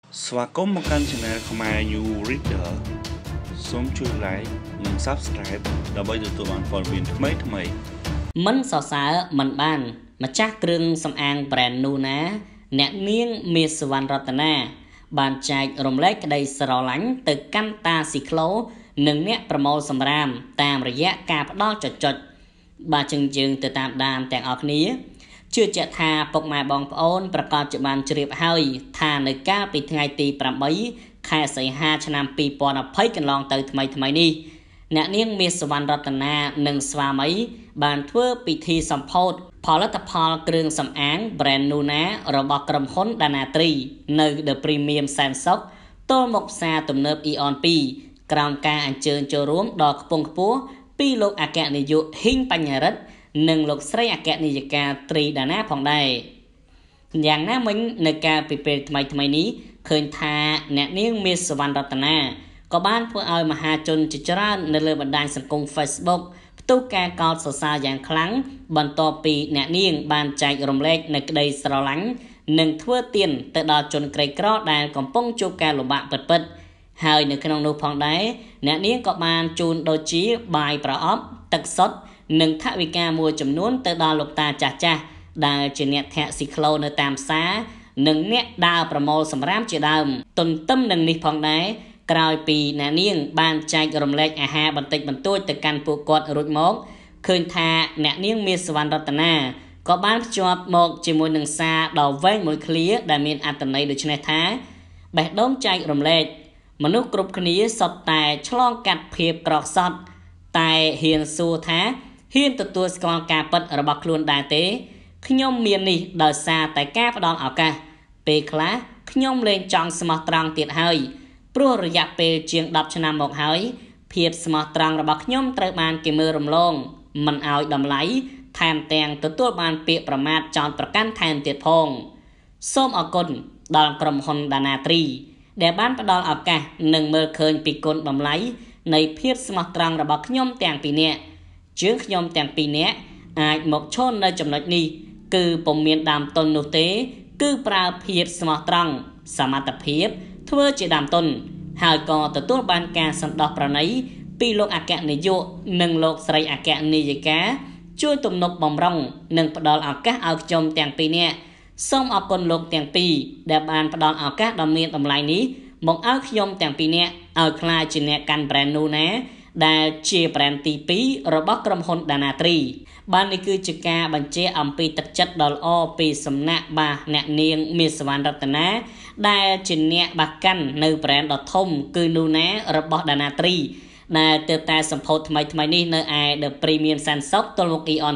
Swakom makan channel Khmer New Reader សូមជួយ like និង subscribe ដើម្បីទទួលបានព័ត៌មានថ្មីៗមិនសរសើរមិនបានម្ចាស់គ្រឿងសម្អាង brand នោះណាអ្នកនាងមាសវណ្ណរតនាបានចែករំលែកក្តីស្រឡាញ់ទៅកាន់តាស៊ីក្លូនិងអ្នកប្រមូលសម្រាមតាមរយៈការផ្ដល់ចុចបាទយើងទៅតាមដានទាំងអស់គ្នាជឿជាក់ថាពុកម៉ែបងប្អូនប្រកាសជាបានជ្រាបហើយថានៅកាលពីថ្ងៃទី8ខែសីហាឆ្នាំ2020កន្លងទៅថ្មីនេះអ្នកនាងមាសវណ្ណរតនានិងស្វាមីបានធ្វើពិធីសម្ពោធផលិតផលគ្រឿងសម្អាង brand Nuna របស់ក្រុមហ៊ុនដាណាត្រីនៅ The Premium សែនសុខទល់មុខផ្សារទំនើប Eon 2ក្រោមការអញ្ជើញចូលរួមដ៏ខ្ពង់ខ្ពស់ពីលោកអគ្គនាយកហ៊ីងបញ្ញរិទ្ធនិងលោកស្រីអគ្គនាយិកាត្រីដាណាផងដែរយ៉ាងណាមិញនៅកាលពីពេលថ្មីនេះឃើញថាអ្នកនាងមាសវណ្ណរតនាក៏បានធ្វើឲ្យមហាជនជាច្រើននៅលើបណ្ដាញសង្គម Facebook ផ្ទុះការកោតសរសើរយ៉ាងខ្លាំងបន្ទាប់ពីអ្នកនាងបានចែករំលែកនៅក្តីស្រឡាញ់និងធ្វើទានទៅដល់ជនក្រីក្រដែលកំពុងជួបការលំបាកពិតហើយនៅក្នុងនោះផងដែរអ្នកនាងក៏បានជូនដូចជាបាយប្រអប់ទឹកសុទ្ធនិងថវិកាមួយចំនួនទៅដល់លោកតាចាស់ដែលជាអ្នកធាក់ស៊ីក្លូនៅតាមផ្សារនិងអ្នកដើរប្រមូលសម្រាមជាដើមទន្ទឹមនឹងនេះផងដែរក្រោយពីអ្នកនាងបានចែករំលែកអាហារបន្តិចបន្តួចទៅកាន់ពួកគាត់រួចមកឃើញថាអ្នកនាងមាសវណ្ណរតនាក៏បានភ្ជាប់មកជាមួយនឹងសារដ៏វែងមួយឃ្លាដែលមានអត្ថន័យដូចនេះថាបេះដូងចែករំលែកមនុស្សគ្រប់គ្នាសុទ្ធតែឆ្លងកាត់ភាពក្រខ្សត់តែហ៊ានសួរថាហ៊ានទទួលស្គាល់ការពិតរបស់ខ្លួនដែរទេខ្ញុំមាននេះដោយសារតែការផ្ដល់ឱកាសពេលខ្លះខ្ញុំលែងចង់ស្មោះត្រង់ទៀតហើយព្រោះរយៈពេលជាង10ឆ្នាំមកហើយភាពស្មោះត្រង់របស់ខ្ញុំត្រូវបានគេមើលរំលងមិនឲ្យតម្លៃថែមទាំងទទួលបានពាក្យប្រមាថចោទប្រកាន់ថែមទៀតផងសូមអរគុណដល់ក្រុមហ៊ុនដាណាត្រីដែលបានផ្ដល់ឱកាសនិងមើលឃើញពីគុណតម្លៃនៃភាពស្មោះត្រង់របស់ខ្ញុំទាំងពីរនាក់ជាងខ្ញុំទាំងពីរនាក់អាចមកឈរនៅចំណុចនេះគឺពុំមានដើមទុននោះទេគឺប្រើភាពស្មោះត្រង់សមត្ថភាពធ្វើជាដើមទុនហើយក៏ទទួលបានការសន្តោសប្រណីពីលោកអគ្គនាយកនិងលោកស្រីអគ្គនាយិកាជួយទំនុកបំរុងនិងផ្ដល់ឱកាសឲ្យខ្ញុំទាំងពីរនាក់សូមអរគុណលោកទាំងពីរដែលបានផ្ដល់ឱកាសដ៏មានតម្លៃនេះមកឲ្យខ្ញុំទាំងពីរនាក់ឲ្យក្លាយជាអ្នកកាន់ brand Nuna ដែលជា brand ទី2របស់ក្រុមហ៊ុនដាណាត្រីបាននេះគឺជាការបញ្ជាអំពីទឹកចិត្តដ៏ល្អពីសំណាក់បាទអ្នកនាងមាសវណ្ណរតនាដែលជាអ្នកបាក់កាន់នៅ brand ដ៏ធំគឺ Nuna របស់ដាណាត្រីដែលទើបតែសម្ពោធថ្មីនេះនៅឯ The Premium សែនសុខទល់មុខ Eon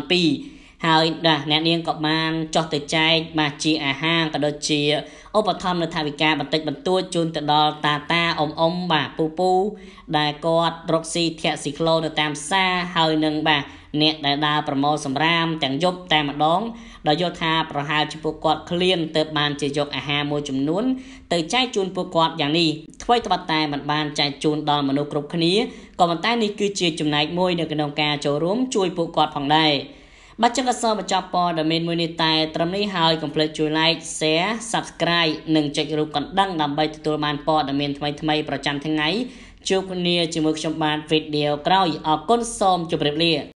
2ហើយអ្នកនាងក៏បានចោះទៅចែកមកជាអាហារក៏ដូចជាឧបត្ថម្ភនៅថវិកាបន្តិចបន្តួចជូនទៅដល់តាអ៊ំបាទពូដែលគាត់រកស៊ីធាក់ស៊ីក្លូនៅតាមផ្សារហើយនឹងបាទអ្នកដែលដើរប្រមូលសម្រាមទាំងយប់តែម្ដងដោយយល់ថាប្រហែលជាពួកគាត់ឃ្លានទើបបានជាយកអាហារមួយចំនួនទៅចែកជូនពួកគាត់យ៉ាងនេះថ្មីត្បិតតែមិនបានចែកជូនដល់មនុស្សគ្រប់គ្នាក៏ប៉ុន្តែនេះគឺជាចំណែកមួយនៅក្នុងការចូលរួមជួយពួកគាត់ផងដែរបាទចឹងក៏សូមបញ្ចប់ព័ត៌មានមួយនេះតែត្រឹមនេះហើយកុំភ្លេចជួយ like share subscribe និងចុចរូបកណ្ដឹងដើម្បីទទួលបានព័ត៌មានថ្មីប្រចាំថ្ងៃជួបគ្នាជាមួយខ្ញុំបានវីដេអូក្រោយអរគុណសូមជម្រាបលា